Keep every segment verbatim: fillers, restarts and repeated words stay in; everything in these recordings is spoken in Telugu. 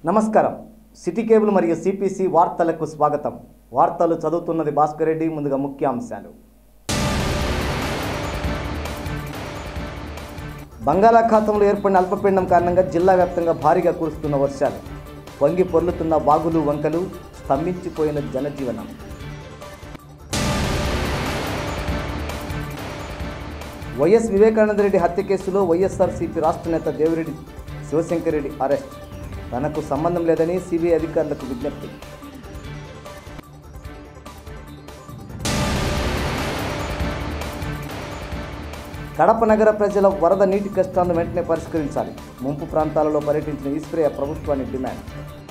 నమస్కారం. సిటీ కేబుల్ మరియు సిపిసి వార్తలకు స్వాగతం. వార్తలు చదువుతున్నది భాస్కర్ రెడ్డి. ముందుగా ముఖ్యాంశాలు. బంగాళాఖాతంలో ఏర్పడిన అల్పపీడనం కారణంగా జిల్లా వ్యాప్తంగా భారీగా కురుస్తున్న వర్షాలు, పొంగి పొర్లుతున్న వాగులు వంకలు, స్తంభించిపోయిన జనజీవనం. వైఎస్ వివేకానందరెడ్డి హత్య కేసులో వైఎస్ఆర్సీపీ రాష్ట్ర నేత దేవిరెడ్డి శివశంకర్ రెడ్డి అరెస్ట్. తనకు సంబంధం లేదని సిబిఐ అధికారులకు విజ్ఞప్తి. కడప నగర ప్రజల వరద నీటి కష్టాలను వెంటనే పరిష్కరించాలి. ముంపు ప్రాంతాలలో పర్యటించిన ఈశ్వరయ్య ప్రభుత్వాన్ని డిమాండ్.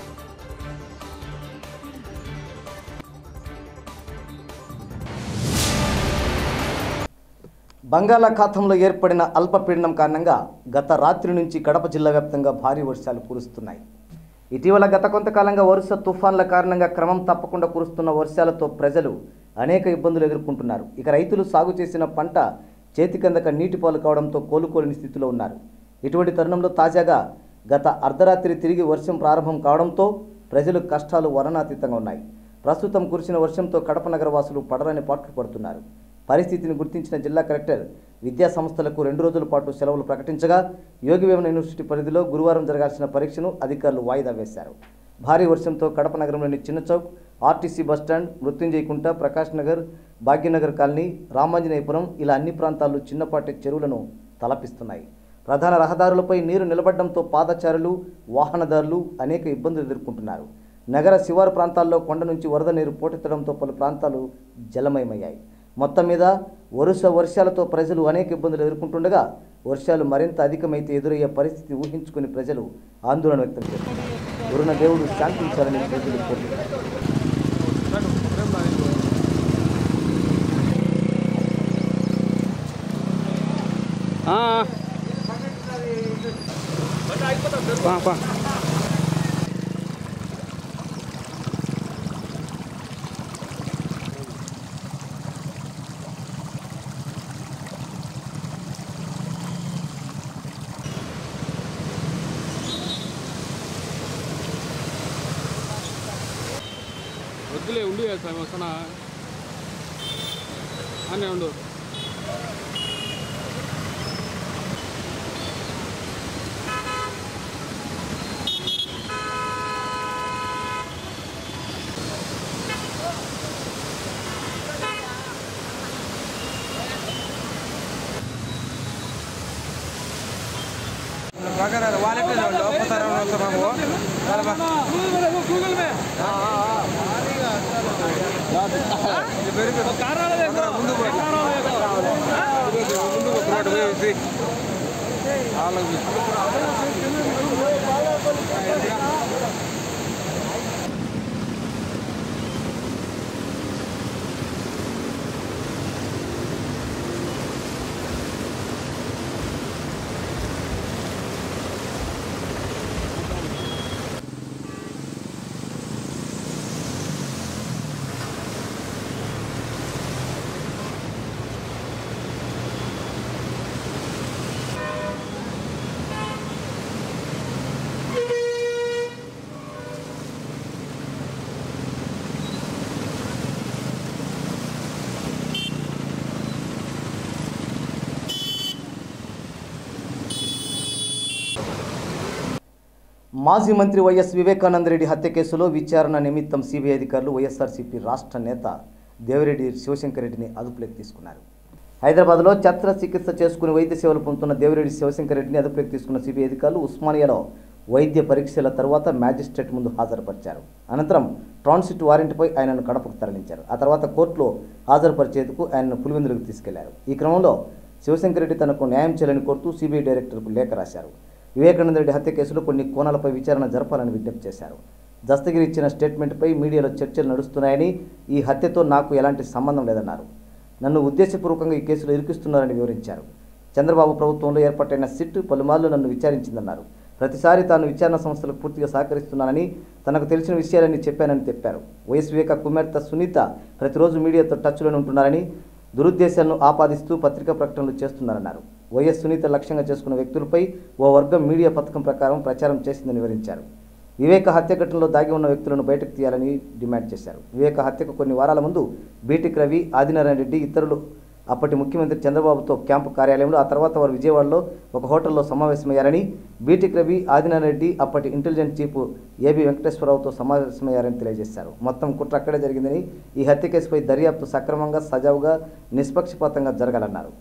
బంగాళాఖాతంలో ఏర్పడిన అల్పపీడనం కారణంగా గత రాత్రి నుంచి కడప జిల్లా వ్యాప్తంగా భారీ వర్షాలు కురుస్తున్నాయి. ఇటీవల గత కొంతకాలంగా వరుస తుఫాన్ల కారణంగా క్రమం తప్పకుండా కురుస్తున్న వర్షాలతో ప్రజలు అనేక ఇబ్బందులు ఎదుర్కొంటున్నారు. ఇక రైతులు సాగు చేసిన పంట చేతికందక నీటి పాలు కావడంతో కోలుకోలేని స్థితిలో ఉన్నారు. ఇటువంటి తరుణంలో తాజాగా గత అర్ధరాత్రి తిరిగి వర్షం ప్రారంభం కావడంతో ప్రజలు కష్టాలు వర్ణనాతీతంగా ఉన్నాయి. ప్రస్తుతం కురిసిన వర్షంతో కడప నగర వాసులు పడరని పాట్లు పడుతున్నారు. పరిస్థితిని గుర్తించిన జిల్లా కలెక్టర్ విద్యా సంస్థలకు రెండు రోజుల పాటు సెలవులు ప్రకటించగా యోగివేమన యూనివర్సిటీ పరిధిలో గురువారం జరగాల్సిన పరీక్షను అధికారులు వాయిదా వేశారు. భారీ వర్షంతో కడప నగరంలోని Chinnachowk, RTC bus stand, Mrutyunjaya Kunta, Prakash Nagar, Bhagyanagar colony, Ramanjaneyapuram ఇలా అన్ని ప్రాంతాల్లో చిన్నపాటి చెరువులను తలపిస్తున్నాయి. ప్రధాన రహదారులపై నీరు నిలబడడంతో పాదచారులు, వాహనదారులు అనేక ఇబ్బందులు ఎదుర్కొంటున్నారు. నగర శివారు ప్రాంతాల్లో కొండ నుంచి వరద నీరు పోటెత్తడంతో పలు ప్రాంతాలు జలమయమయ్యాయి. మొత్తం మీద వరుస వర్షాలతో ప్రజలు అనేక ఇబ్బందులు ఎదుర్కొంటుండగా వర్షాలు మరింత అధికమైతే ఎదురయ్యే పరిస్థితి ఊహించుకుని ప్రజలు ఆందోళన వ్యక్తం చేస్తున్నారు. వరుణ దేవుడు శాంతించాలని ప్రజలు కోరుతున్నారు. వద్దులే ఉండి స్వామి వస్తున్నా అనే ఉండు. वालेट गूगल में మాజీ మంత్రి వైఎస్ వివేకానందరెడ్డి హత్య కేసులో విచారణ నిమిత్తం సిబిఐ అధికారులు వైఎస్ఆర్సీపీ రాష్ట్ర నేత దేవిరెడ్డి శివశంకర్ రెడ్డిని అదుపులోకి తీసుకున్నారు. హైదరాబాద్లో శస్త్రచికిత్స చేసుకుని వైద్య సేవలు పొందుతున్న దేవిరెడ్డి శివశంకర్ రెడ్డిని అదుపులోకి తీసుకున్న సిబిఐ అధికారులు ఉస్మానియాలో వైద్య పరీక్షల తర్వాత మ్యాజిస్ట్రేట్ ముందు హాజరుపరిచారు. అనంతరం ట్రాన్సిట్ వారెంట్పై ఆయనను కడపకు తరలించారు. ఆ తర్వాత కోర్టులో హాజరుపరిచేందుకు ఆయనను పులివెందులకు తీసుకెళ్లారు. ఈ క్రమంలో శివశంకర్ రెడ్డి తనకు న్యాయం చేయాలని కోరుతూ సిబిఐ డైరెక్టర్కు లేఖ రాశారు. వివేకానందరెడ్డి హత్య కేసులో కొన్ని కోణాలపై విచారణ జరపాలని విజ్ఞప్తి చేశారు. దస్తగిరి ఇచ్చిన స్టేట్మెంట్పై మీడియాలో చర్చలు నడుస్తున్నాయని, ఈ హత్యతో నాకు ఎలాంటి సంబంధం లేదన్నారు. నన్ను ఉద్దేశపూర్వకంగా ఈ కేసులో ఇరికిస్తున్నారని వివరించారు. చంద్రబాబు ప్రభుత్వంలో ఏర్పాటైన సిట్ పలుమార్లు నన్ను విచారించిందన్నారు. ప్రతిసారి తాను విచారణ సంస్థలకు పూర్తిగా సహకరిస్తున్నానని, తనకు తెలిసిన విషయాలన్నీ చెప్పానని చెప్పారు. వైఎస్ వివేక కుమార్తె సునీత ప్రతిరోజు మీడియాతో టచ్లోనే ఉంటున్నారని, దురుద్దేశాలను ఆపాదిస్తూ పత్రికా ప్రకటనలు చేస్తున్నారన్నారు. వైఎస్ సునీత లక్ష్యంగా చేసుకున్న వ్యక్తులపై ఓ వర్గం మీడియా పథకం ప్రకారం ప్రచారం చేసిందని వివరించారు. వివేక హత్య ఘటనలో దాగి ఉన్న వ్యక్తులను బయటకు తీయాలని డిమాండ్ చేశారు. వివేక హత్యకు కొన్ని వారాల ముందు బీటెక్ రవి, ఆదినారాయణ రెడ్డి ఇతరులు అప్పటి ముఖ్యమంత్రి చంద్రబాబుతో క్యాంపు కార్యాలయంలో, ఆ తర్వాత వారు విజయవాడలో ఒక హోటల్లో సమావేశమయ్యారని, బీటెక్ రవి, ఆదినారాయణ రెడ్డి అప్పటి ఇంటెలిజెన్స్ చీఫ్ ఏబి వెంకటేశ్వరరావుతో సమావేశమయ్యారని తెలియజేశారు. మొత్తం కుట్ర అక్కడే జరిగిందని, ఈ హత్య కేసుపై దర్యాప్తు సక్రమంగా, సజావుగా, నిష్పక్షపాతంగా జరగాలన్నారు.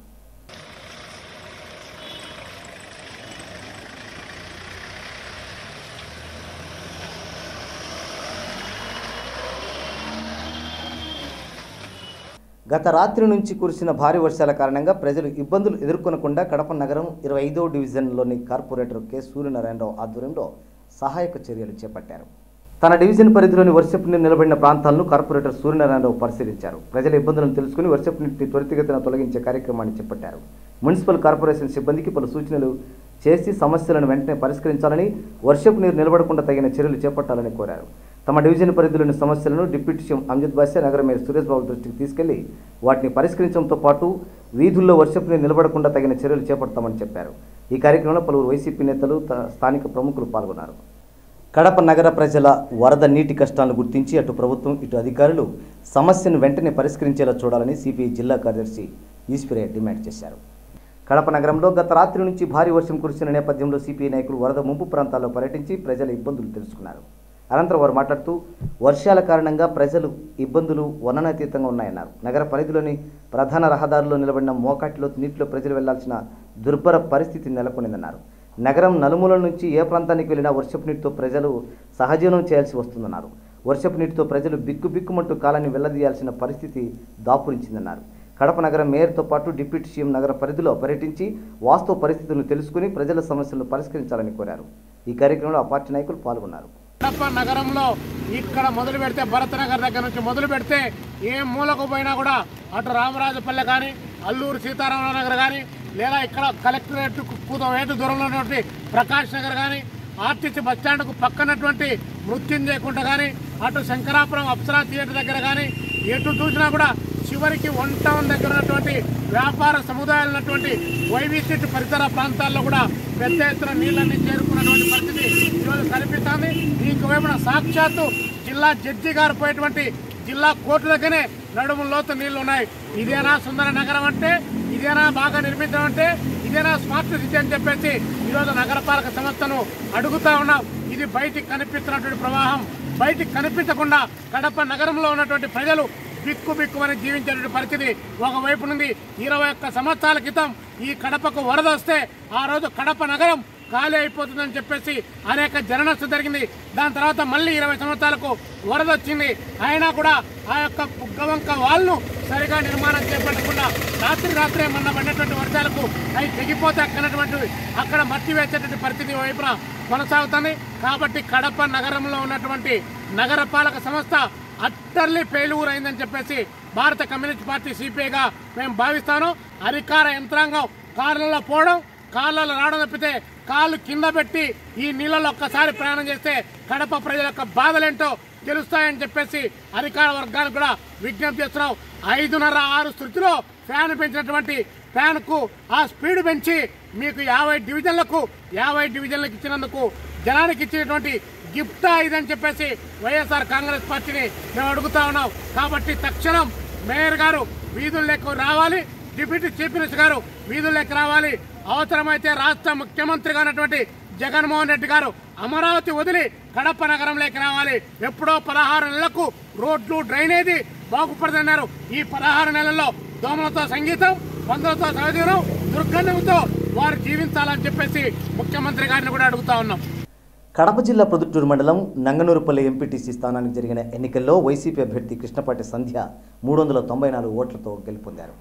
గత రాత్రి నుంచి కురిసిన భారీ వర్షాల కారణంగా ప్రజలు ఇబ్బందులు ఎదుర్కొనకుండా కడప నగరం ఇరవై ఐదో డివిజన్లోని కార్పొరేటర్ కె సూర్యనారాయణరావు ఆధ్వర్యంలో సహాయక చర్యలు చేపట్టారు. తన డివిజన్ పరిధిలోని వర్షపు నీరు నిలబడిన ప్రాంతాలను కార్పొరేటర్ సూర్యనారాయణరావు పరిశీలించారు. ప్రజల ఇబ్బందులను తెలుసుకుని వర్షపు నీటిని త్వరితగతిన తొలగించే కార్యక్రమాన్ని చేపట్టారు. మున్సిపల్ కార్పొరేషన్ సిబ్బందికి పలు సూచనలు చేసి సమస్యలను వెంటనే పరిష్కరించాలని, వర్షపు నీరు నిలబడకుండా తగిన చర్యలు చేపట్టాలని కోరారు. తమ డివిజన్ పరిధిలోని సమస్యలను డిప్యూటీ సీఎం అమ్జద్ బాషా, నగర మేయర్ సురేష్ బాబు దృష్టికి తీసుకెళ్లి వాటిని పరిష్కరించడంతో పాటు వీధుల్లో వర్షపు నీరు నిలబడకుండా తగిన చర్యలు చేపడతామని చెప్పారు. ఈ కార్యక్రమంలో పలువురు వైసీపీ నేతలు, స్థానిక ప్రముఖులు పాల్గొన్నారు. కడప నగర ప్రజల వరద నీటి కష్టాలను గుర్తించి అటు ప్రభుత్వం, ఇటు అధికారులు సమస్యను వెంటనే పరిష్కరించేలా చూడాలని సిపిఐ జిల్లా కార్యదర్శి ఈశ్వరయ్య డిమాండ్ చేశారు. కడప నగరంలో గత రాత్రి నుంచి భారీ వర్షం కురిసిన నేపథ్యంలో సిపిఐ నాయకులు వరద ముంపు ప్రాంతాల్లో పర్యటించి ప్రజల ఇబ్బందులు తెలుసుకున్నారు. అనంతరం వారు మాట్లాడుతూ వర్షాల కారణంగా ప్రజలు ఇబ్బందులు వర్ణనాతీతంగా ఉన్నాయన్నారు. నగర పరిధిలోని ప్రధాన రహదారుల్లో నిలబడిన మోకాటిలో నీటిలో ప్రజలు వెళ్లాల్సిన దుర్భర పరిస్థితి నెలకొనిందన్నారు. నగరం నలుమూలల నుంచి ఏ ప్రాంతానికి వెళ్ళినా వర్షపు నీటితో ప్రజలు సహజీవనం చేయాల్సి వస్తుందన్నారు. వర్షపు నీటితో ప్రజలు బిక్కు బిక్కుమంటూ కాలాన్ని వెళ్లదీయాల్సిన పరిస్థితి దాపురించిందన్నారు. కడప నగర మేయర్తో పాటు డిప్యూటీ సీఎం నగర పరిధిలో పర్యటించి వాస్తవ పరిస్థితులను తెలుసుకుని ప్రజల సమస్యలను పరిష్కరించాలని కోరారు. ఈ కార్యక్రమంలో ఆ పార్టీ నాయకులు పాల్గొన్నారు. కడప నగరంలో ఇక్కడ మొదలు పెడితే భరత్ నగర్ దగ్గర నుంచి మొదలు పెడితే ఏ మూలకు పోయినా కూడా అటు రామరాజపల్లె కానీ, అల్లూరు సీతారామరావు నగర్ కానీ, లేదా ఇక్కడ కలెక్టరేట్ కూతం ఏటు దూరంలో ఉన్నటువంటి ప్రకాష్ నగర్ కానీ, ఆర్టీసీ బస్టాండ్కు పక్కనటువంటి మృత్యుంజయ కుంట కానీ, అటు శంకరాపురం అప్సరా థియేటర్ దగ్గర కానీ, ఎటు చూసినా కూడా చివరికి వన్ టౌన్ దగ్గర ఉన్నటువంటి వ్యాపార సముదాయాలు ఉన్నటువంటి వైవీ సిటీ పరిసర ప్రాంతాల్లో కూడా పెద్ద ఎత్తున నీళ్ళన్నీ చేరుకున్నటువంటి పరిస్థితి ఈరోజు కనిపిస్తుంది. ఇంకోవైపున సాక్షాత్తు జిల్లా జడ్జి గారు పోయేటువంటి జిల్లా కోర్టు దగ్గరనే నడుము లోతు నీళ్లు ఉన్నాయి. ఇదేనా సుందర నగరం అంటే, ఇదేనా బాగా నిర్మించడం అంటే, ఇదేనా స్మార్ట్ సిటీ అని చెప్పేసి ఈరోజు నగరపాలక సంస్థను అడుగుతా ఉన్నాం. ఇది బయటికి కనిపిస్తున్నటువంటి ప్రవాహం బయటికి కనిపించకుండా కడప నగరంలో ఉన్నటువంటి ప్రజలు బిక్కు బిక్కుమని జీవించేటువంటి పరిస్థితి ఒకవైపు నుండి. ఇరవై ఒక్క సంవత్సరాల క్రితం ఈ కడపకు వరద వస్తే ఆ రోజు కడప నగరం ఖాళీ అయిపోతుందని చెప్పేసి అనేక జననష్టం జరిగింది. దాని తర్వాత మళ్ళీ ఇరవై సంవత్సరాలకు వరద వచ్చింది. అయినా కూడా ఆ యొక్క బుగ్గవంక వాళ్ళను సరిగా నిర్మాణం చేపట్టకుండా రాత్రి రాత్రే మొన్న పడినటువంటి వర్షాలకు అవి తెగిపోతే అక్కనటువంటి అక్కడ మట్టి వేసేటువంటి పరిస్థితి వైపున కొనసాగుతుంది. కాబట్టి కడప నగరంలో ఉన్నటువంటి నగరపాలక సంస్థ అట్టర్లీ ఫెయిల్యూర్ అయిందని చెప్పేసి భారత కమ్యూనిస్ట్ పార్టీ సిపిఐగా మేము భావిస్తాను. అధికార యంత్రాంగం కార్లలో పోవడం, కార్లలో రావడం తప్పితే కాళ్ళు కింద పెట్టి ఈ నీళ్ళలో ఒక్కసారి ప్రయాణం చేస్తే కడప ప్రజల యొక్క బాధలేంటో తెలుస్తాయని చెప్పేసి అధికార వర్గానికి కూడా విజ్ఞప్తి చేస్తున్నాం. ఐదున్నర ఆరు స్థితిలో ఫ్యాన్ పెంచినటువంటి ఫ్యాన్కు ఆ స్పీడ్ పెంచి మీకు యాభై డివిజన్లకు యాభై డివిజన్లకు ఇచ్చినందుకు జనానికి ఇచ్చినటువంటి గిఫ్ట్ ఇదని చెప్పేసి వైఎస్ఆర్ కాంగ్రెస్ పార్టీని మేము అడుగుతా ఉన్నాం. కాబట్టి తక్షణం మేయర్ గారు వీధుల్లోకి రావాలి, డిప్యూటీ చీఫ్ మినిస్టర్ గారు వీధుల్లోకి రావాలి. అవసరమైతే రాష్ట్ర ముఖ్యమంత్రిగా ఉన్నటువంటి జగన్మోహన్ రెడ్డి గారు అమరావతి వదిలి కడప నగరంలోకి రావాలి. ఎప్పుడో పదహారు నెలలకు రోడ్లు డ్రైనేజీ బాగుపడుతున్నారు. ఈ పదహారు నెలల్లో దోమలతో సంగీతం, పందులతో సహజీవనం, దుర్గంధంతో వారు జీవించాలని చెప్పేసి ముఖ్యమంత్రి గారిని కూడా అడుగుతా ఉన్నాం. కడప జిల్లా ప్రొద్దుటూరు మండలం నంగనూరుపల్లి ఎంపీటీసీ స్థానానికి జరిగిన ఎన్నికల్లో వైసీపీ అభ్యర్థి కృష్ణపాటి సంధ్య మూడు వందల తొంభై నాలుగు ఓట్లతో గెలుపొందారు.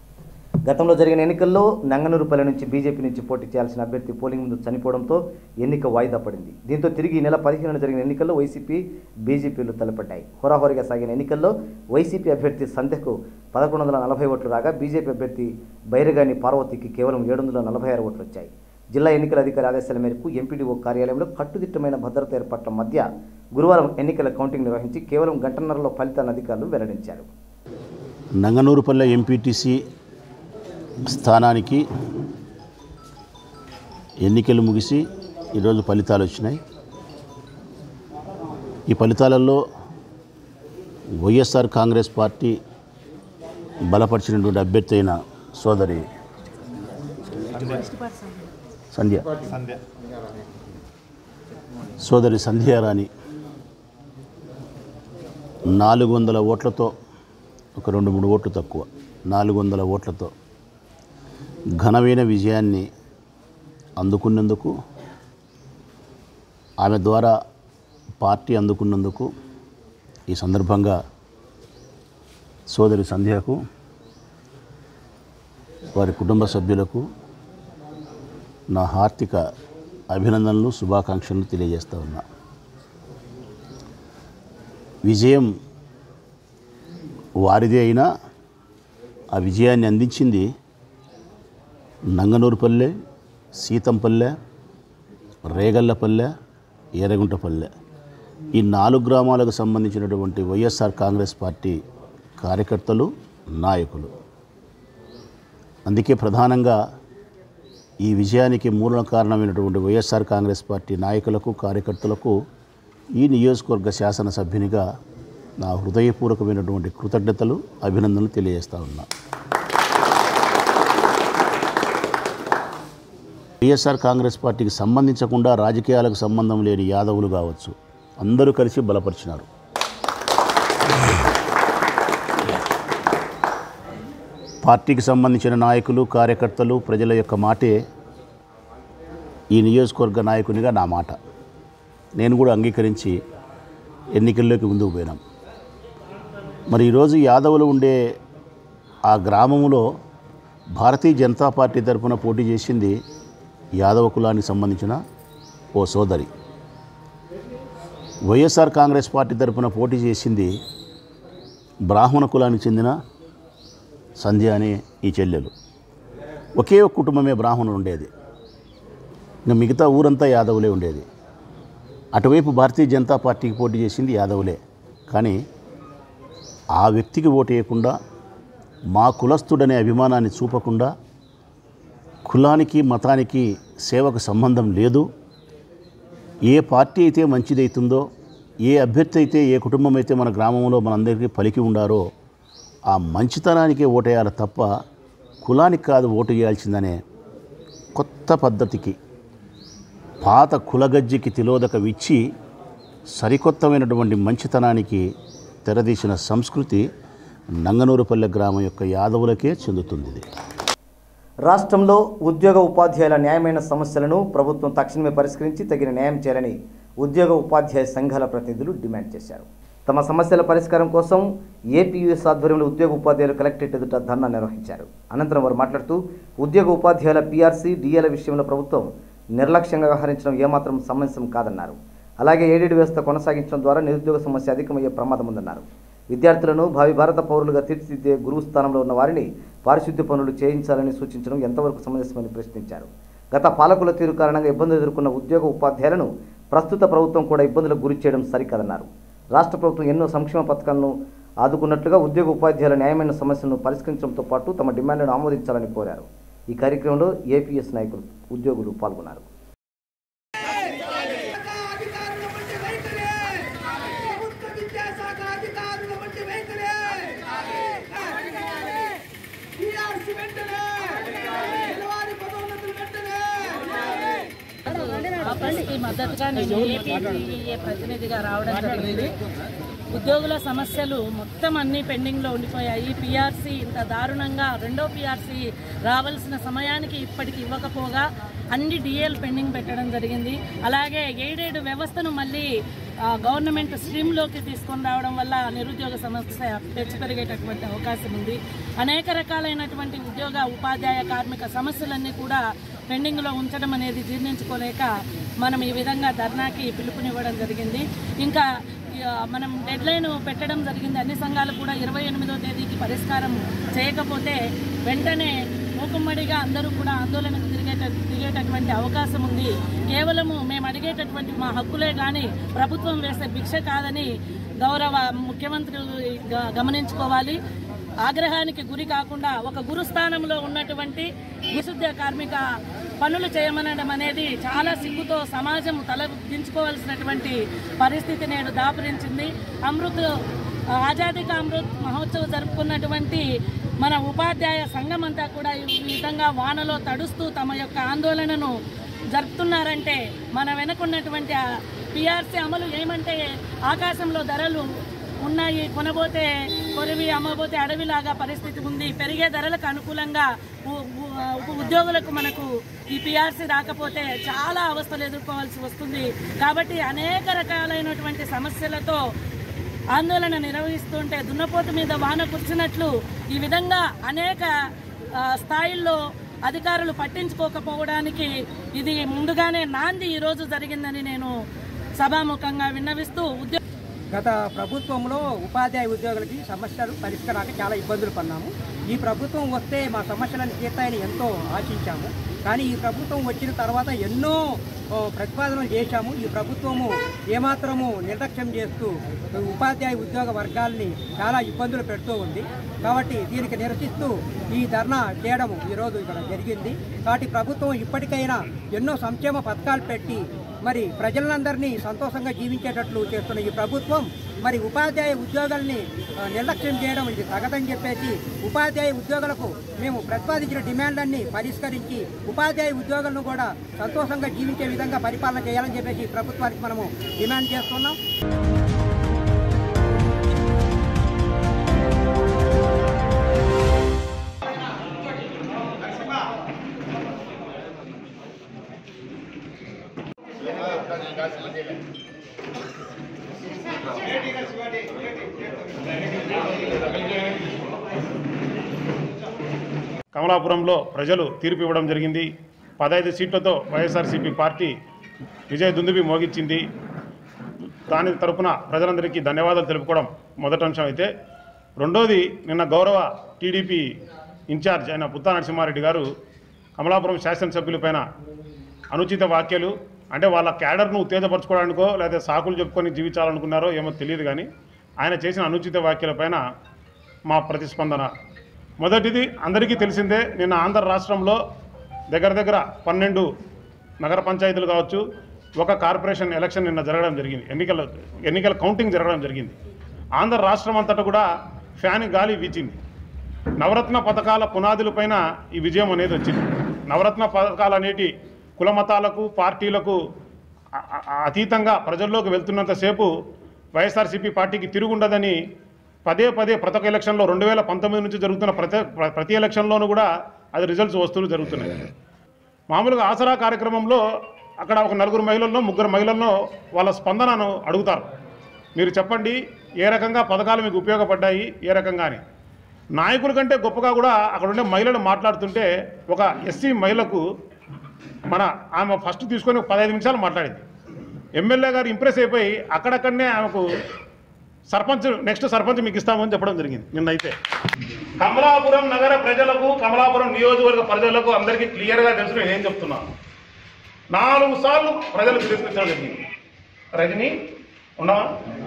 గతంలో జరిగిన ఎన్నికల్లో నంగనూరుపల్లి నుంచి బీజేపీ నుంచి పోటీ చేయాల్సిన అభ్యర్థి పోలింగ్ ముందు చనిపోవడంతో ఎన్నిక వాయిదా పడింది. దీంతో తిరిగి ఈ నెల పదిహేనున జరిగిన ఎన్నికల్లో వైసీపీ, బీజేపీలు తలపడ్డాయి. హోరాహోరీగా సాగిన ఎన్నికల్లో వైసీపీ అభ్యర్థి సంధ్యకు పదకొండు వందల నలభై ఓట్లు రాగా బీజేపీ అభ్యర్థి బైరగాని పార్వతికి కేవలం ఏడు వందల నలభై ఆరు ఓట్లు వచ్చాయి. జిల్లా ఎన్నికల అధికారి ఆదేశాల మేరకు ఎంపీడీఓ కార్యాలయంలో కట్టుదిట్టమైన భద్రత ఏర్పాట్ల మధ్య గురువారం ఎన్నికల కౌంటింగ్ నిర్వహించి కేవలం గంటన్నరలో ఫలితాలను అధికారులు వెల్లడించారు. నంగనూరుపల్లె ఎంపీటీసీ స్థానానికి ఎన్నికలు ముగిసి ఈరోజు ఫలితాలు వచ్చినాయి. ఈ ఫలితాలలో వైఎస్ఆర్ కాంగ్రెస్ పార్టీ బలపరిచినటువంటి అభ్యర్థి అయిన సోదరి సంధ్య సోదరి సంధ్యారాణి నాలుగు వందల ఓట్లతో ఒక రెండు మూడు ఓట్లు తక్కువ నాలుగు వందల ఓట్లతో ఘనమైన విజయాన్ని అందుకున్నందుకు, ఆమె ద్వారా పార్టీ అందుకున్నందుకు ఈ సందర్భంగా సోదరి సంధ్యకు, వారి కుటుంబ సభ్యులకు నా హార్దిక అభినందనలు, శుభాకాంక్షలు తెలియజేస్తా ఉన్నా. విజయం వారిదే అయినా ఆ విజయాన్ని అందించింది నంగనూరుపల్లె, సీతంపల్లె, రేగల్లపల్లె, ఏరగుంటపల్లె ఈ నాలుగు గ్రామాలకు సంబంధించినటువంటి వైఎస్ఆర్ కాంగ్రెస్ పార్టీ కార్యకర్తలు, నాయకులు. అందుకే ప్రధానంగా ఈ విజయానికి మూల కారణమైనటువంటి వైఎస్ఆర్ కాంగ్రెస్ పార్టీ నాయకులకు, కార్యకర్తలకు ఈ నియోజకవర్గ శాసనసభ్యునిగా నా హృదయపూర్వకమైనటువంటి కృతజ్ఞతలు, అభినందనలు తెలియజేస్తా ఉన్నా. వైఎస్ఆర్ కాంగ్రెస్ పార్టీకి సంబంధించకుండా రాజకీయాలకు సంబంధం లేని యాదవులు కావచ్చు, అందరూ కలిసి బలపరిచినారు. పార్టీకి సంబంధించిన నాయకులు, కార్యకర్తలు, ప్రజల యొక్క మాటే ఈ నియోజకవర్గ నాయకునిగా నా మాట. నేను కూడా అంగీకరించి ఎన్నికల్లోకి ముందుకు పోయినాం. మరి ఈరోజు యాదవులు ఉండే ఆ గ్రామంలో భారతీయ జనతా పార్టీ తరఫున పోటీ చేసింది యాదవ కులానికి సంబంధించిన ఓ సోదరి. వైఎస్ఆర్ కాంగ్రెస్ పార్టీ తరఫున పోటీ చేసింది బ్రాహ్మణ కులానికి చెందిన సంధ్య అనే ఈ చెల్లెలు. ఒకే ఒక కుటుంబమే బ్రాహ్మణులు ఉండేది, ఇంకా మిగతా ఊరంతా యాదవులే ఉండేది. అటువైపు భారతీయ జనతా పార్టీకి పోటీ చేసింది యాదవులే. కానీ ఆ వ్యక్తికి ఓటు వేయకుండా, మా కులస్తుడనే అభిమానాన్ని చూపకుండా, కులానికి మతానికి సేవకు సంబంధం లేదు, ఏ పార్టీ అయితే మంచిదవుతుందో, ఏ అభ్యర్థి అయితే, ఏ కుటుంబం అయితే మన గ్రామంలో మనందరికీ పలికి ఉండారో ఆ మంచితనానికే ఓటేయాలి తప్ప కులానికి కాదు ఓటు వేయాల్సిందనే కొత్త పద్ధతికి, పాత కులగజ్జికి తిలోదక ఇచ్చి సరికొత్తమైనటువంటి మంచితనానికి తెరదీసిన సంస్కృతి నంగనూరుపల్లె గ్రామం యొక్క యాదవులకే చెందుతుంది. ఇది రాష్ట్రంలో ఉద్యోగ ఉపాధ్యాయుల న్యాయమైన సమస్యలను ప్రభుత్వం తక్షణమే పరిష్కరించి తగిన న్యాయం చేయాలని ఉద్యోగ ఉపాధ్యాయ సంఘాల ప్రతినిధులు డిమాండ్ చేశారు. తమ సమస్యల పరిష్కారం కోసం ఏపీయూఎస్ ఆధ్వర్యంలో ఉద్యోగ ఉపాధ్యాయులు కలెక్టరేట్ ఎదుట ధర్నా నిర్వహించారు. అనంతరం వారు మాట్లాడుతూ ఉద్యోగ ఉపాధ్యాయుల పీఆర్సీ, డిఏల విషయంలో ప్రభుత్వం నిర్లక్ష్యంగా వ్యవహరించడం ఏమాత్రం సమంజసం కాదన్నారు. అలాగే ఏడీడీ వ్యవస్థ కొనసాగించడం ద్వారా నిరుద్యోగ సమస్య అధికమయ్యే ప్రమాదం ఉందన్నారు. విద్యార్థులను భావి భారత పౌరులుగా తీర్చిదిద్దే గురువు స్థానంలో ఉన్న వారిని పారిశుద్ధ్య పనులు చేయించాలని సూచించడం ఎంతవరకు సమంజసమని ప్రశ్నించారు. గత పాలకుల తీరు కారణంగా ఇబ్బందులు ఎదుర్కొన్న ఉద్యోగ ఉపాధ్యాయులను ప్రస్తుత ప్రభుత్వం కూడా ఇబ్బందులకు గురి చేయడం సరికాదన్నారు. రాష్ట్ర ప్రభుత్వం ఎన్నో సంక్షేమ పథకాలను ఆదుకున్నట్లుగా ఉద్యోగ ఉపాధ్యాయుల న్యాయమైన సమస్యలను పరిష్కరించడంతో పాటు తమ డిమాండ్లను ఆమోదించాలని కోరారు. ఈ కార్యక్రమంలో ఏపీఎస్ నాయకులు, ఉద్యోగులు పాల్గొన్నారు. ఈ మద్దతుగా నేను ఏపీఏ ప్రతినిధిగా రావడం జరిగింది. ఉద్యోగుల సమస్యలు మొత్తం అన్నీ పెండింగ్లో ఉండిపోయాయి. పీఆర్సీ ఇంత దారుణంగా రెండో పీఆర్సీ రావాల్సిన సమయానికి ఇప్పటికి ఇవ్వకపోగా అన్ని డిఏలు పెండింగ్ పెట్టడం జరిగింది. అలాగే ఎయిడెడ్ వ్యవస్థను మళ్ళీ గవర్నమెంట్ స్ట్రీమ్లోకి తీసుకొని రావడం వల్ల నిరుద్యోగ సమస్య పెంచి పెరిగేటటువంటి అవకాశం ఉంది. అనేక రకాలైనటువంటి ఉద్యోగ ఉపాధ్యాయ కార్మిక సమస్యలన్నీ కూడా పెండింగ్లో ఉంచడం అనేది జీర్ణించుకోలేక మనం ఈ విధంగా ధర్నాకి పిలుపునివ్వడం జరిగింది. ఇంకా మనం డెడ్లైన్ పెట్టడం జరిగింది. అన్ని సంఘాలు కూడా ఇరవై ఎనిమిదో తేదీకి పరిష్కారం చేయకపోతే వెంటనే మూకుమ్మడిగా అందరూ కూడా ఆందోళనకు తిరిగేట తిరిగేటటువంటి అవకాశం ఉంది. కేవలము మేము అడిగేటటువంటి మా హక్కులే కానీ ప్రభుత్వం వేసే భిక్ష కాదని గౌరవ ముఖ్యమంత్రి గమనించుకోవాలి. ఆగ్రహానికి గురి కాకుండా ఒక గురుస్థానంలో ఉన్నటువంటి విశుద్ధ కార్మిక పనులు చేయమనడం అనేది చాలా సిగ్గుతో సమాజం తలదించుకోవాల్సినటువంటి పరిస్థితి నేడు దాపురించింది. అమృత్ ఆజాదీ కా అమృత్ మహోత్సవ్ జరుపుకున్నటువంటి మన ఉపాధ్యాయ సంఘం అంతా కూడా ఈ విధంగా వానలో తడుస్తూ తమ యొక్క ఆందోళనను జరుపుతున్నారంటే మన వెనుకున్నటువంటి పిఆర్సీ అమలు ఏమంటే ఆకాశంలో ధరలు ఉన్నాయి, కొనబోతే కొరివి అమ్మబోతే అడవిలాగా పరిస్థితి ఉంది. పెరిగే ధరలకు అనుకూలంగా ఉద్యోగులకు మనకు ఈ పిఆర్సీ రాకపోతే చాలా అవస్థలు ఎదుర్కోవాల్సి వస్తుంది. కాబట్టి అనేక రకాలైనటువంటి సమస్యలతో ఆందోళన నిర్వహిస్తుంటే దున్నపోతు మీద వాన కురిసినట్లు ఈ విధంగా అనేక స్థాయిల్లో అధికారులు పట్టించుకోకపోవడానికి ఇది ముందుగానే నాంది ఈరోజు జరిగిందని నేను సభాముఖంగా విన్నవిస్తూ ఉద్యోగ గత ప్రభుత్వంలో ఉపాధ్యాయ ఉద్యోగులకి సమస్యలు పరిష్కారానికి చాలా ఇబ్బందులు పడ్డాము. ఈ ప్రభుత్వం వస్తే మా సమస్యలను తీర్తాయని ఎంతో ఆశించాము. కానీ ఈ ప్రభుత్వం వచ్చిన తర్వాత ఎన్నో ప్రతిపాదనలు చేశాము. ఈ ప్రభుత్వము ఏమాత్రము నిర్లక్ష్యం చేస్తూ ఉపాధ్యాయ ఉద్యోగ వర్గాల్ని చాలా ఇబ్బందులు పెడుతూ ఉంది. కాబట్టి దీనికి నిరసిస్తూ ఈ ధర్నా చేయడం ఈరోజు ఇక్కడ జరిగింది. కాబట్టి ప్రభుత్వం ఇప్పటికైనా ఎన్నో సంక్షేమ పథకాలు పెట్టి మరి ప్రజలందరినీ సంతోషంగా జీవించేటట్లు చేస్తున్న ఈ ప్రభుత్వం మరి ఉపాధ్యాయ ఉద్యోగాల్ని నిర్లక్ష్యం చేయడం ఇది తగదని చెప్పేసి ఉపాధ్యాయ ఉద్యోగులకు మేము ప్రతిపాదించిన డిమాండ్లన్నీ పరిష్కరించి ఉపాధ్యాయ ఉద్యోగులను కూడా సంతోషంగా జీవించే విధంగా పరిపాలన చేయాలని చెప్పేసి ప్రభుత్వానికి మనము డిమాండ్ చేస్తున్నాం. కమలాపురంలో ప్రజలు తీర్పు ఇవ్వడం జరిగింది. పదహైదు సీట్లతో వైఎస్ఆర్సీపీ పార్టీ విజయ దుందుబి మోగించింది. దాని తరపున ప్రజలందరికీ ధన్యవాదాలు తెలుపుకోవడం మొదటి అంశం అయితే, రెండోది నిన్న గౌరవ టీడీపీ ఇన్ఛార్జ్ అయిన పుత్తా నరసింహారెడ్డి గారు కమలాపురం శాసనసభ్యులపైన అనుచిత వ్యాఖ్యలు, అంటే వాళ్ళ క్యాడర్ను ఉత్తేజపరచుకోవడానికో లేదా సాకులు చెప్పుకొని జీవించాలనుకున్నారో ఏమో తెలియదు, కానీ ఆయన చేసిన అనుచిత వ్యాఖ్యలపైన మా ప్రతిస్పందన. మొదటిది అందరికీ తెలిసిందే, నిన్న ఆంధ్ర రాష్ట్రంలో దగ్గర దగ్గర పన్నెండు నగర పంచాయతీలు కావచ్చు, ఒక కార్పొరేషన్ ఎలక్షన్ నిన్న జరగడం జరిగింది, ఎన్నికల ఎన్నికల కౌంటింగ్ జరగడం జరిగింది. ఆంధ్ర రాష్ట్రం అంతటా కూడా ఫ్యాన్ గాలి వీచింది. నవరత్న పథకాల పునాదులపైన ఈ విజయం అనేది వచ్చింది. నవరత్న పథకాలు అనేటి కుల మతాలకు పార్టీలకు అతీతంగా ప్రజల్లోకి వెళ్తున్నంతసేపు వైఎస్ఆర్సీపీ పార్టీకి తిరుగుండదని పదే పదే ప్రతి ఒక్క ఎలక్షన్లో రెండు వేల పంతొమ్మిది నుంచి జరుగుతున్న ప్రతి ప్రతి ఎలక్షన్లోనూ కూడా అది రిజల్ట్స్ వస్తూ జరుగుతున్నాయి. మామూలుగా ఆసరా కార్యక్రమంలో అక్కడ ఒక నలుగురు మహిళల్లో ముగ్గురు మహిళల్లో వాళ్ళ స్పందనను అడుగుతారు, మీరు చెప్పండి ఏ రకంగా పథకాలు మీకు ఉపయోగపడ్డాయి, ఏ రకంగా అని. నాయకుల కంటే గొప్పగా కూడా అక్కడ ఉండే మహిళలు మాట్లాడుతుంటే ఒక ఎస్సీ మహిళకు మన ఆమె ఫస్ట్ తీసుకొని పదహైదు నిమిషాలు మాట్లాడింది. ఎమ్మెల్యే గారు ఇంప్రెస్ అయిపోయి అక్కడక్కడనే ఆమెకు సర్పంచ్ నెక్స్ట్ సర్పంచ్ మీకు ఇస్తామని చెప్పడం జరిగింది. నిన్నైతే కమలాపురం నగర ప్రజలకు, కమలాపురం నియోజకవర్గ ప్రజలకు అందరికీ క్లియర్గా తెలుసు నేను ఏం చెప్తున్నాను. నాలుగు సార్లు ప్రజలు తిరస్కరించడం జరిగింది. రజని ఉన్నావా?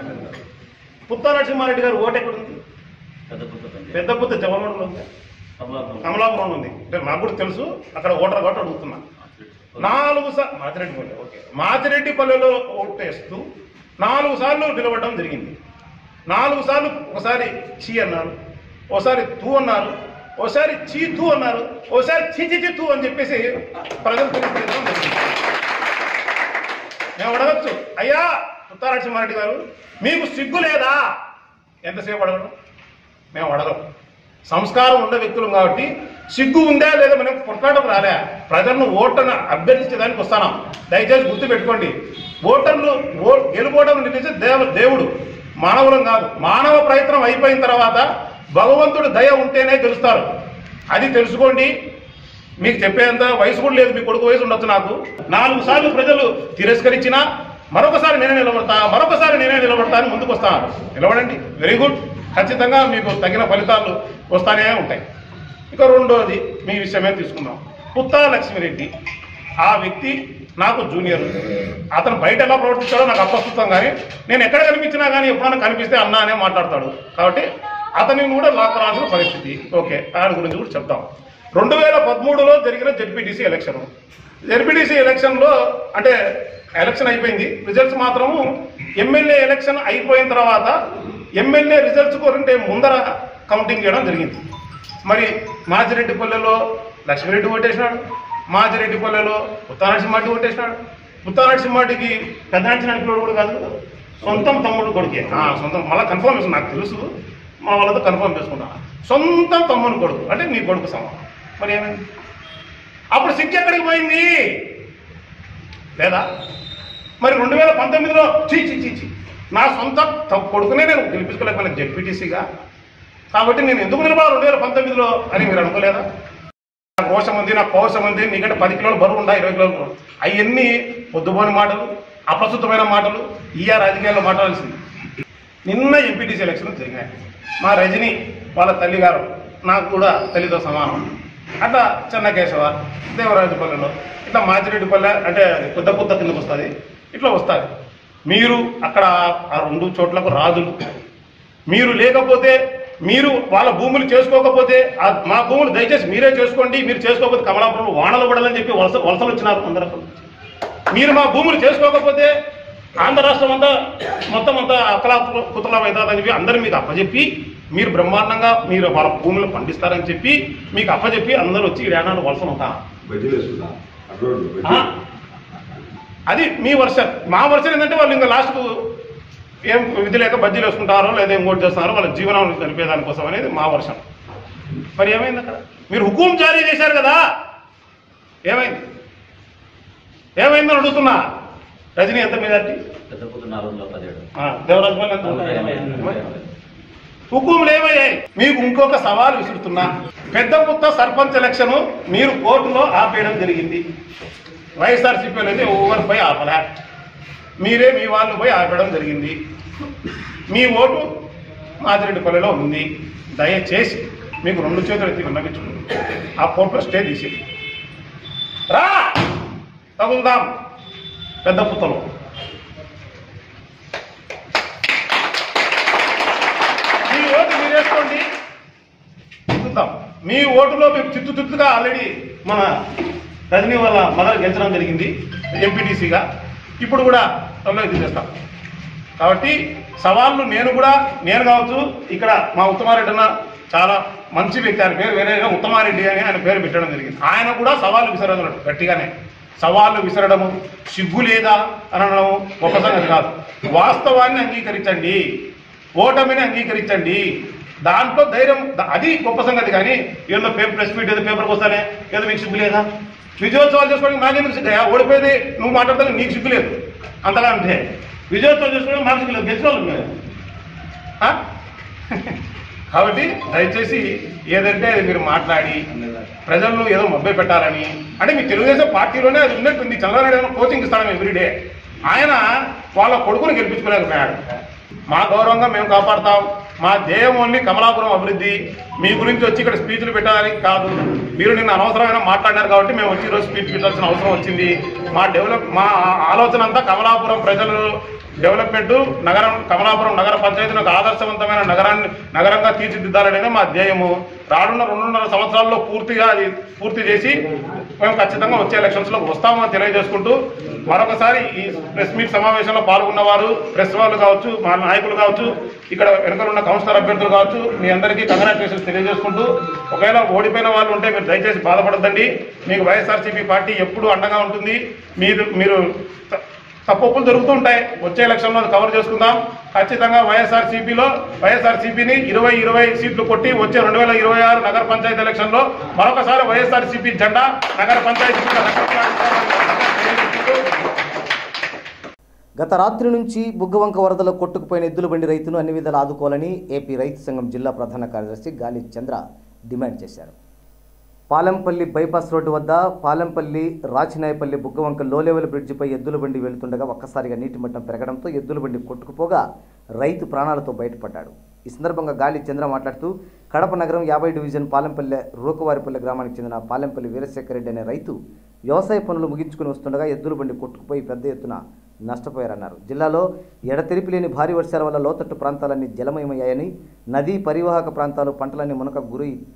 పుత్తా నరసింహారెడ్డి గారు ఓటు ఎక్కడుంది? పెద్ద పుత్త జవహర్లో ఉంది, కమలాపురంలో ఉంది. అంటే నాకు కూడా తెలుసు, అక్కడ ఓటర్ కాబట్టి అడుగుతున్నా. నాలుగు సార్లు మాచిరెడ్డిపల్లె ఓకే మాచిరెడ్డిపల్లెలో ఓటు వేస్తూ నాలుగు సార్లు నిలబడడం జరిగింది. నాలుగు సార్లు ఒకసారి చీ అన్నారు, ఒకసారి తూ అన్నారు, ఒకసారి చీ తూ అన్నారు, ఒకసారి చీ చీ చీ తూ అని చెప్పేసి ప్రజలు తెలియజేయడం జరిగింది. మేము అడగచ్చు, అయ్యా పుత్తా నరసింహారెడ్డి గారు మీకు సిగ్గు లేదా? ఎంతసేపు అడగడం? మేము అడగం. సంస్కారం ఉన్న వ్యక్తులం కాబట్టి సిగ్గు ఉందా లేదా మనం పొరపాటుకు రాలే. ప్రజలను ఓటర్ను అభ్యర్థించేదానికి వస్తాను. దయచేసి గుర్తుపెట్టుకోండి, ఓటర్లు ఓ గెలుపోవడం నిర్ణయించే దేవ దేవుడు మానవులం కాదు. మానవ ప్రయత్నం అయిపోయిన తర్వాత భగవంతుడు దయ ఉంటేనే గెలుస్తారు. అది తెలుసుకోండి. మీకు చెప్పేంత వయసు కూడా లేదు, మీ కొడుకు వయసు ఉండొచ్చు. నాకు నాలుగు సార్లు ప్రజలు తిరస్కరించినా మరొకసారి నేనే నిలబడతా మరొకసారి నేనే నిలబడతా అని ముందుకు వస్తాను. నిలబడండి, వెరీ గుడ్. ఖచ్చితంగా మీకు తగిన ఫలితాలు వస్తానే ఉంటాయి. ఇక రెండోది మీ విషయమే తీసుకుందాం. పుత్తా లక్ష్మిరెడ్డి ఆ వ్యక్తి నాకు జూనియర్. అతను బయట ఎలా ప్రవర్తించాడో నాకు అప్రస్తుతం, కానీ నేను ఎక్కడ కనిపించినా కానీ ఎప్పుడైనా కనిపిస్తే అన్న అనే మాట్లాడతాడు. కాబట్టి అతనిని కూడా లాక్కరాల్సిన పరిస్థితి. ఓకే, దాని గురించి కూడా చెప్తాం. రెండు వేల పదమూడులో జరిగిన జెడ్పీటీసీ ఎలక్షన్ జెడ్పీటీసీ ఎలక్షన్లో అంటే ఎలక్షన్ అయిపోయింది, రిజల్ట్స్ మాత్రము ఎమ్మెల్యే ఎలక్షన్ అయిపోయిన తర్వాత ఎమ్మెల్యే రిజల్ట్స్ కోరంటే ముందర కౌంటింగ్ చేయడం జరిగింది. మరి మాజిరెడ్డిపల్లెలో లక్ష్మిరెడ్డి ఓటేసినాడు, మాజిరెడ్డిపల్లెలో పుత్తానరసింహారెడ్డి ఓటేసినాడు. పుత్తానరసింహారెడ్డికి పెద్ద నడిచినప్పుడు కూడా కాదు, సొంతం తమ్ముడు కొడుకే, సొంతం మళ్ళీ కన్ఫర్మేషన్ నాకు తెలుసు, మా వాళ్ళతో కన్ఫర్మ్ చేసుకున్నాను, సొంతం తమ్ముడు కొడుకు అంటే మీ కొడుకు సమానం. మరి ఏమైంది అప్పుడు సిక్కు ఎక్కడికి పోయింది లేదా? మరి రెండు వేల పంతొమ్మిదిలో చీ చీ చీ చీ నా సొంత కొడుకునే నేను గెలిపించుకోలేకపోయినా జెడ్పీటీసీగా, కాబట్టి నేను ఎందుకు నిలబడాలి రెండు వేల పంతొమ్మిదిలో అని మీరు అనుకోలేదా? నాకు రోషం ఉంది, నాకు పౌరుషం ఉంది, నీకంటే పది కిలోలు బరువు ఉండా, ఇరవై కిలోలు అవన్నీ పొద్దుపోని మాటలు, అప్రస్తుతమైన మాటలు, ఈ రాజకీయాల్లో మాట్లాడాల్సింది. నిన్న ఎంపీటీసీ ఎలక్షన్ జరిగినాయి. మా రజని వాళ్ళ తల్లి గారు నాకు కూడా తల్లితో సమానం. అట్లా చెన్నకేశవ దేవరాజుపల్లెలో ఇట్లా మాచిరెడ్డిపల్లె అంటే కొద్ద కొద్ద కిందకు వస్తుంది, ఇట్లా వస్తుంది. మీరు అక్కడ ఆ రెండు చోట్లకు రాజులు, మీరు లేకపోతే మీరు వాళ్ళ భూములు చేసుకోకపోతే మా భూములు దయచేసి మీరే చేసుకోండి, మీరు చేసుకోకపోతే కమలాపురంలో వానలు పడాలని చెప్పి వలస వలసలు వచ్చినారు అందరూ. మీరు మా భూములు చేసుకోకపోతే ఆంధ్ర రాష్ట్రం అంతా మొత్తం అంతా అక్కలా కుతలం అవుతుందని చెప్పి అందరూ మీకు అప్పచెప్పి మీరు బ్రహ్మాండంగా మీరు వాళ్ళ భూములు పండిస్తారని చెప్పి మీకు అప్పచెప్పి అందరూ వచ్చి ఏడాది వలసలు ఉంటా. అది మీ వర్షన్. మా వర్షన్ ఏంటంటే వాళ్ళు ఇంకా లాస్ట్కు ఏం విధి లేక బజ్జీలు వేసుకుంటారో లేదా ఇంకోటి చేస్తున్నారో వాళ్ళ జీవనం గడిపేదానికోసం అనేది మా వర్షం. మరి ఏమైంది అక్కడ? మీరు హుకుం జారీ చేశారు కదా, ఏమైంది ఏమైందని అడుగుతున్నా. రజనీ ఎంత మీదటి దేవరాజు హుకుములు ఏమయ్యాయి? మీకు ఇంకొక సవాల్ విసురుతున్నా. పెద్ద పుత్త సర్పంచ్ ఎలక్షన్ మీరు కోర్టులో ఆపేయడం జరిగింది. వైఎస్ఆర్సీపీ అనేది ఓవర్ పోయి ఆపలే, మీరే మీ వాళ్ళు పోయి ఆపేయడం జరిగింది. మీ ఓటు మాదిరెడ్డిపల్లెలో ఉంది. దయచేసి మీకు రెండు చేతులు ఎత్తి విన్నవించుకుంది, ఆ కోర్టులో స్టే తీసి రా తగులుదాం పెద్ద పుత్తలో. మీ ఓటు మీరు వేసుకోండి, చూద్దాం. మీ ఓటులో మీరు చిత్తు చిత్తుగా ఆల్రెడీ మన రజనీ వాళ్ళ మదర్ గెలిచడం జరిగింది ఎంపీటీసీగా, ఇప్పుడు కూడా త్వరలో ఇది చేస్తాం. కాబట్టి సవాళ్ళు నేను కూడా నేను కావచ్చు, ఇక్కడ మా ఉత్తమారెడ్డి అన్న చాలా మంచి వ్యక్తి, ఆయన పేరు వేరేగా ఉత్తమారెడ్డి అని ఆయన పేరు పెట్టడం జరిగింది. ఆయన కూడా సవాళ్ళు విసరడం గట్టిగానే సవాళ్ళు విసరడము సిగ్గు లేదా అనడం ఒక సంగతి కాదు. వాస్తవాన్ని అంగీకరించండి, ఓటమిని అంగీకరించండి, దాంట్లో ధైర్యం, అది గొప్ప సంగతి. కానీ ఏదో పేపర్ ప్రెస్ మీట్ ఏదో పేపర్కి వస్తానే ఏదో మీకు సిగ్గు లేదా? విజయోత్సవాలు చేసుకోవడానికి నాకెందుకు సిగ్గా? ఓడిపోయేది నువ్వు మాట్లాడతాను నీకు సిగ్గు లేదు అంతగా అంటే విజయోత్సవం చేసుకోవడానికి మాకు సిగ్గు లేదు, గెలిచిన వాళ్ళు మీరు. కాబట్టి దయచేసి ఏదంటే మీరు మాట్లాడి ప్రజలను ఏదో మభ్య పెట్టాలని అంటే మీ తెలుగుదేశం పార్టీలోనే అది ఉన్నట్టుంది. చంద్రబాబు నాయుడు కోచింగ్ ఇస్తాడు ఎవ్రీడే. ఆయన వాళ్ళ కొడుకుని గెలిపించుకోలేకపోయాడు. మా గౌరవంగా మేము కాపాడుతాం. మా ధ్యేయం ఓన్లీ కమలాపురం అభివృద్ధి. మీ గురించి వచ్చి ఇక్కడ స్పీచ్లు పెట్టడానికి కాదు. మీరు నిన్న అనవసరమైన మాట్లాడినారు కాబట్టి మేము వచ్చి ఈరోజు స్పీచ్ పెట్టాల్సిన అవసరం వచ్చింది. మా డెవలప్ మా ఆలోచన అంతా కమలాపురం ప్రజలు డెవలప్మెంట్, నగరం కమలాపురం నగర పంచాయతీని ఒక ఆదర్శవంతమైన నగరాన్ని నగరంగా తీర్చిదిద్దాలనేది మా ధ్యేయము. రానున్న రెండున్నర సంవత్సరాల్లో పూర్తిగా అది పూర్తి చేసి మేము ఖచ్చితంగా వచ్చే ఎలక్షన్స్లో వస్తామని తెలియజేసుకుంటూ మరొకసారి ఈ ప్రెస్ మీట్ సమావేశంలో పాల్గొన్న వారు ప్రెస్ వాళ్ళు కావచ్చు, మా నాయకులు కావచ్చు, ఇక్కడ వెనుకలున్న కౌన్సిలర్ అభ్యర్థులు కావచ్చు, మీ అందరికీ కంగ్రాచులేషన్స్ తెలియజేసుకుంటూ ఒకవేళ ఓడిపోయిన వాళ్ళు ఉంటే మీరు దయచేసి బాధపడద్దండి. మీకు వైఎస్ఆర్సీపీ పార్టీ ఎప్పుడూ అండగా ఉంటుంది. మీరు మీరు తప్పులు జరుగుతుంటాయి. వచ్చే ఎలక్షన్లో కవర్ చేసుకుందాం. ఖచ్చితంగా వైఎస్ఆర్సీపీలో వైఎస్ఆర్సీపీని ఇరవై ఇరవై సీట్లు కొట్టి వచ్చే రెండు వేల ఇరవై ఆరు నగర పంచాయతీ ఎలక్షన్లో మరొకసారి వైఎస్ఆర్సీపీ జెండా నగర పంచాయతీ. గత రాత్రి నుంచి బుగ్గవంక వరదలో కొట్టుకుపోయిన ఎద్దుల బండి రైతును అన్ని విధాలు ఆదుకోవాలని ఏపీ రైతు సంఘం జిల్లా ప్రధాన కార్యదర్శి గాలి చంద్ర డిమాండ్ చేశారు. పాలెంపల్లి బైపాస్ రోడ్డు వద్ద పాలెంపల్లి రాచినాయపల్లి బుగ్గవంక లో లెవెల్ బ్రిడ్జిపై ఎద్దుల బండి వెళుతుండగా ఒక్కసారిగా నీటి మట్టం పెరగడంతో ఎద్దుల బండి కొట్టుకుపోగా రైతు ప్రాణాలతో బయటపడ్డాడు. ఈ సందర్భంగా గాలి చంద్ర మాట్లాడుతూ కడప నగరం యాభై డివిజన్ పాలెంపల్లె రూకవారిపల్లె గ్రామానికి చెందిన పాలెంపల్లి వీరశేఖర రెడ్డి అనే రైతు వ్యవసాయ పనులు ముగించుకుని వస్తుండగా ఎద్దుల బండి కొట్టుకుపోయి పెద్ద ఎత్తున నష్టపోయారన్నారు. జిల్లాలో ఎడతెరిపి లేని భారీ వర్షాల వల్ల లోతట్టు ప్రాంతాలన్నీ జలమయమయ్యాయని, నదీ పరివాహక ప్రాంతాలు పంటలన్నీ మునక గురి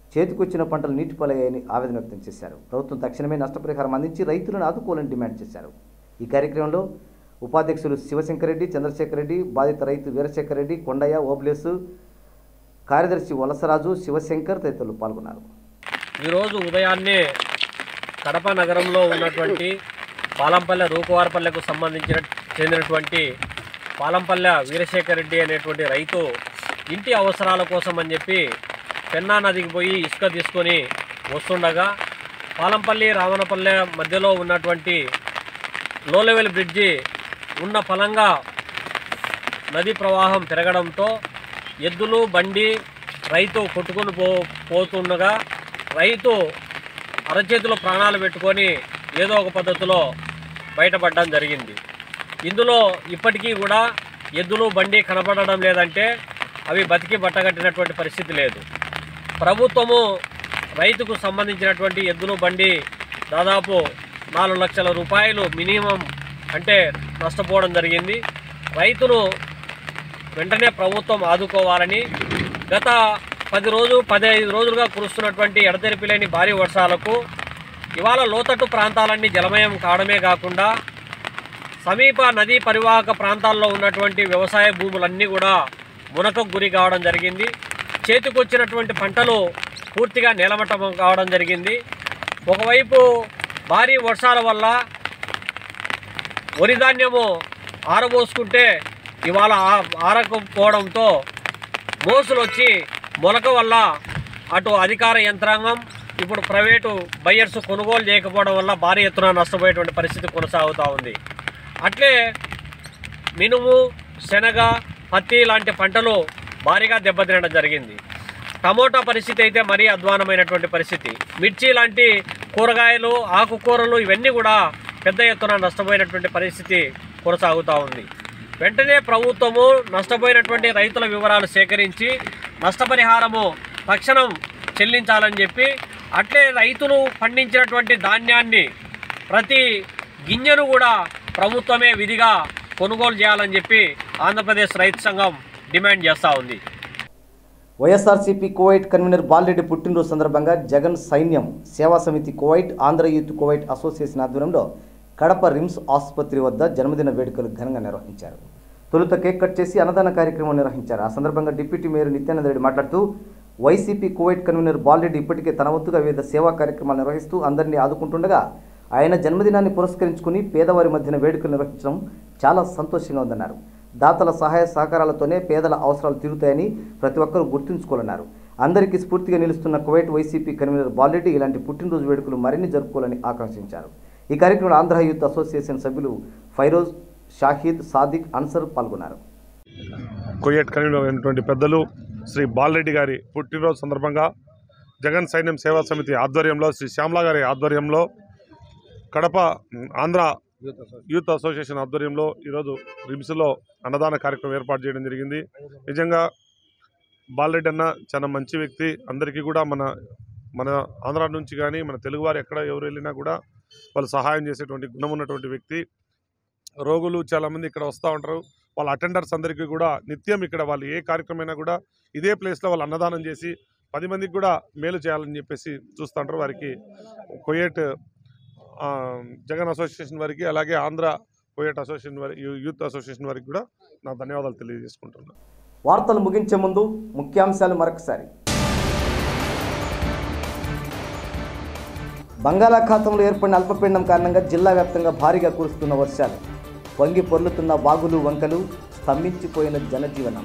చేతికొచ్చిన పంటలు నీటిపాలయ్యాయని ఆవేదన వ్యక్తం చేశారు. ప్రభుత్వం తక్షణమే నష్టపరిహారం అందించి రైతులను ఆదుకోవాలని డిమాండ్ చేశారు. ఈ కార్యక్రమంలో ఉపాధ్యక్షులు శివశంకర్ రెడ్డి, చంద్రశేఖర్ రెడ్డి, బాధిత రైతు వీరశేఖర్ రెడ్డి, కొండయ్య, ఓబ్లేసు, కార్యదర్శి వలసరాజు, శివశంకర్ తదితరులు పాల్గొన్నారు. ఈరోజు ఉదయాన్నే కడప నగరంలో ఉన్నటువంటి పాలంపల్లె రూకువారపల్లెకు సంబంధించిన చెందినటువంటి పాలంపల్లె వీరశేఖర్ రెడ్డి అనేటువంటి రైతు ఇంటి అవసరాల కోసం అని చెప్పి పెన్నా నదికి పోయి ఇసుక తీసుకొని వస్తుండగా పాలంపల్లి రావణపల్లె మధ్యలో ఉన్నటువంటి లో లెవెల్ బ్రిడ్జి ఉన్న ఫలంగా నది ప్రవాహం పెరగడంతో ఎద్దులు బండి రైతు కొట్టుకుని పో పోతుండగా రైతు అరచేతిలో ప్రాణాలు పెట్టుకొని ఏదో ఒక పద్ధతిలో బయటపడడం జరిగింది. ఇందులో ఇప్పటికీ కూడా ఎద్దులు బండి కనపడడం లేదంటే అవి బతికి బట్టగట్టినటువంటి పరిస్థితి లేదు. ప్రభుత్వము రైతుకు సంబంధించినటువంటి ఎద్దులు బండి దాదాపు నాలుగు లక్షల రూపాయలు మినిమం అంటే నష్టపోవడం జరిగింది. రైతును వెంటనే ప్రభుత్వం ఆదుకోవాలని గత పది రోజు పదిహేను రోజులుగా కురుస్తున్నటువంటి ఎడతెరిపి లేని భారీ వర్షాలకు ఇవాళ లోతట్టు ప్రాంతాలన్నీ జలమయం కావడమే కాకుండా సమీప నదీ పరివాహక ప్రాంతాల్లో ఉన్నటువంటి వ్యవసాయ భూములన్నీ కూడా మునకకు గురి కావడం జరిగింది. చేతికొచ్చినటువంటి పంటలు పూర్తిగా నేలమట్టం కావడం జరిగింది. ఒకవైపు భారీ వర్షాల వల్ల వరి ధాన్యము ఆరబోసుకుంటే ఇవాళ ఆరకపోవడంతో మోసులు వచ్చి మొలక వల్ల అటు అధికార యంత్రాంగం ఇప్పుడు ప్రైవేటు బయ్యర్స్ కొనుగోలు చేయకపోవడం వల్ల భారీ ఎత్తున నష్టపోయేటువంటి పరిస్థితి కొనసాగుతూ ఉంది. అట్లే మినుము, శనగ, పత్తి లాంటి పంటలు భారీగా దెబ్బతినడం జరిగింది. టమోటా పరిస్థితి అయితే మరీ అధ్వానమైనటువంటి పరిస్థితి. మిర్చి లాంటి కూరగాయలు, ఆకుకూరలు ఇవన్నీ కూడా పెద్ద ఎత్తున నష్టపోయినటువంటి పరిస్థితి కొనసాగుతూ ఉంది. వెంటనే ప్రభుత్వము నష్టపోయినటువంటి రైతుల వివరాలు సేకరించి నష్టపరిహారము తక్షణం చెల్లించాలని చెప్పి, అట్లే రైతులు పండించినటువంటి ధాన్యాన్ని ప్రతి గింజను కూడా ప్రభుత్వమే విధిగా కొనుగోలు చేయాలని చెప్పి ఆంధ్రప్రదేశ్ రైతు సంఘం డిమాండ్ చేస్తూ ఉంది. వైఎస్ఆర్సీపీ కువైట్ కన్వీనర్ బాలరెడ్డి పుట్టినరోజు సందర్భంగా Jagan Sainyam Seva Samiti Kuwait, Andhra youth Kuwait association ఆధ్వర్యంలో కడప రిమ్స్ ఆసుపత్రి వద్ద జన్మదిన వేడుకలు ఘనంగా నిర్వహించారు. తొలుత కేక్ కట్ చేసి అన్నదాన కార్యక్రమం నిర్వహించారు. ఆ సందర్భంగా డిప్యూటీ మేయర్ నిత్యానంద రెడ్డి మాట్లాడుతూ వైసీపీ కువైట్ కన్వీనర్ బాలరెడ్డి ఇప్పటికే తన వంతుగా వివిధ సేవా కార్యక్రమాలు నిర్వహిస్తూ అందరినీ ఆదుకుంటుండగా ఆయన జన్మదినాన్ని పురస్కరించుకుని పేదవారి మధ్యన వేడుకలు నిర్వహించడం చాలా సంతోషంగా ఉందన్నారు. దాతల సహాయ సహకారాలతోనే పేదల అవసరాలు తీరుతాయని ప్రతి ఒక్కరూ గుర్తుంచుకోవాలన్నారు. అందరికీ స్ఫూర్తిగా నిలుస్తున్న కువైట్ వైసీపీ కన్వీనర్ బాలరెడ్డి ఇలాంటి పుట్టినరోజు వేడుకలు మరిన్ని జరుపుకోవాలని ఆకాంక్షించారు. ఈ కార్యక్రమంలో ఆంధ్ర యూత్ అసోసియేషన్ సభ్యులు ఫైరోజ్, షాహిద్, సాదిక్, అన్సర్ పాల్గొన్నారు. కువైట్ కన్వీనర్ అయినటువంటి పెద్దలు శ్రీ బాలరెడ్డి గారి పుట్టినరోజు సందర్భంగా జగన్ సైన్యం సేవా సమితి ఆధ్వర్యంలో, శ్రీ శ్యామల గారి ఆధ్వర్యంలో, కడప ఆంధ్ర యూత్ అసోసియేషన్ ఆధ్వర్యంలో ఈరోజు రిమ్స్లో అన్నదాన కార్యక్రమం ఏర్పాటు చేయడం జరిగింది. నిజంగా బాలరెడ్డి అన్న చాలా మంచి వ్యక్తి. అందరికీ కూడా మన మన ఆంధ్ర నుంచి కానీ మన తెలుగువారు ఎక్కడ ఎవరు వెళ్ళినా కూడా వాళ్ళు సహాయం చేసేటువంటి గుణం ఉన్నటువంటి వ్యక్తి. రోగులు చాలామంది ఇక్కడ వస్తూ ఉంటారు. వాళ్ళ అటెండర్స్ అందరికీ కూడా నిత్యం ఇక్కడ వాళ్ళు ఏ కార్యక్రమం కూడా ఇదే ప్లేస్లో వాళ్ళు అన్నదానం చేసి పది మందికి కూడా మేలు చేయాలని చెప్పేసి చూస్తూ ఉంటారు. వారికి కువైట్ జగన్ అసోసియేషన్ వారికి, అలాగే ఆంధ్ర కువైట్ అసోసియేషన్ వారి యూత్ అసోసియేషన్ వారికి కూడా నా ధన్యవాదాలు తెలియజేసుకుంటున్నాను. వార్తలు ముగించే ముందు ముఖ్యాంశాలు మరొకసారి. బంగాళాఖాతంలో ఏర్పడిన అల్పపీడనం కారణంగా జిల్లా వ్యాప్తంగా భారీగా కురుస్తున్న వర్షాలు, వంగి పొర్లుతున్న వాగులు వంకలు, స్తంభించిపోయిన జనజీవనం.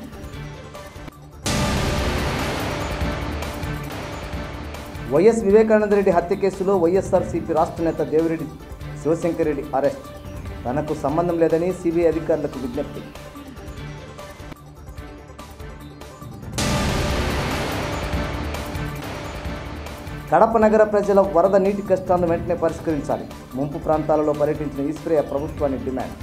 వైఎస్ వివేకానంద రెడ్డి హత్య కేసులో వైఎస్ఆర్సీపీ రాష్ట్ర నేత దేవిరెడ్డి శివశంకర్ రెడ్డి అరెస్ట్, తనకు సంబంధం లేదని సిబిఐ అధికారులకు విజ్ఞప్తి. కడప నగర ప్రజల వరద నీటి కష్టాలను వెంటనే పరిష్కరించాలి, ముంపు ప్రాంతాలలో పర్యటించిన ఈశ్వరయ్య ప్రభుత్వాన్ని డిమాండ్.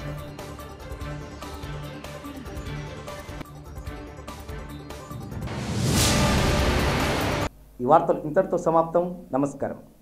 ఈ వార్తలు ఇంతటితో సమాప్తం. నమస్కారం.